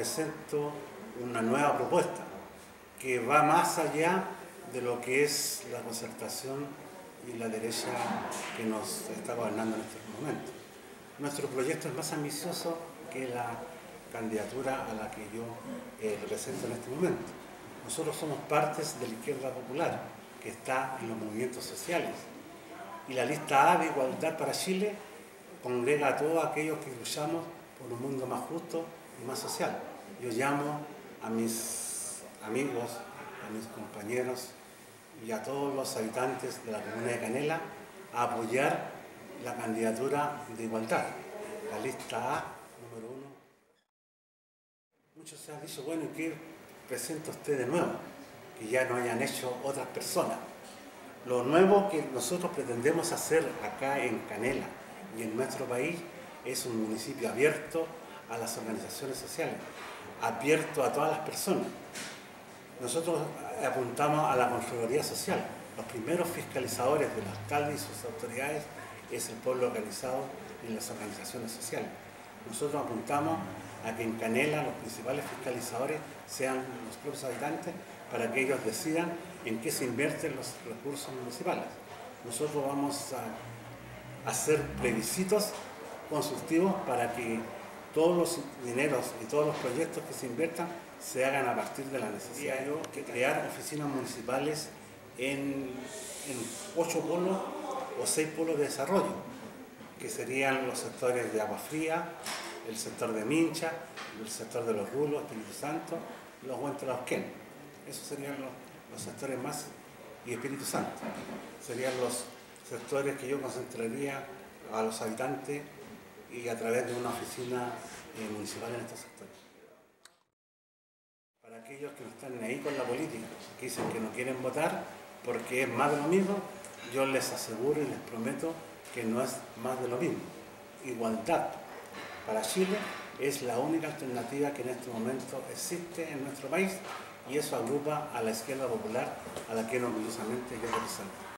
presento una nueva propuesta que va más allá de lo que es la concertación y la derecha que nos está gobernando en estos momentos. Nuestro proyecto es más ambicioso que la candidatura a la que yo represento en este momento. Nosotros somos partes de la izquierda popular, que está en los movimientos sociales. Y la lista A de Igualdad para Chile congrega a todos aquellos que luchamos por un mundo más justo y más social. Yo llamo a mis amigos, a mis compañeros y a todos los habitantes de la comuna de Canela a apoyar la candidatura de igualdad, la lista A número 1. Muchos se han dicho, bueno, ¿y qué presenta usted de nuevo? Que ya no hayan hecho otras personas. Lo nuevo que nosotros pretendemos hacer acá en Canela y en nuestro país es un municipio abierto a las organizaciones sociales, abierto a todas las personas. Nosotros apuntamos a la Contraloría Social. Los primeros fiscalizadores del alcalde y sus autoridades es el pueblo organizado y las organizaciones sociales. Nosotros apuntamos a que en Canela los principales fiscalizadores sean los propios habitantes para que ellos decidan en qué se invierten los recursos municipales. Nosotros vamos a hacer plebiscitos consultivos para que todos los dineros y todos los proyectos que se inviertan se hagan a partir de la necesidad de crear oficinas municipales en 8 polos o 6 polos de desarrollo, que serían los sectores de Agua Fría, el sector de Mincha, el sector de Los Rulos, Espíritu Santo, los Huentelauquén. Esos serían los sectores más, y Espíritu Santo. Serían los sectores que yo concentraría a los habitantes y a través de una oficina municipal en estos sectores. Para aquellos que no están ahí con la política, que dicen que no quieren votar porque es más de lo mismo, yo les aseguro y les prometo que no es más de lo mismo. Igualdad para Chile es la única alternativa que en este momento existe en nuestro país y eso agrupa a la izquierda popular a la que orgullosamente yo represento.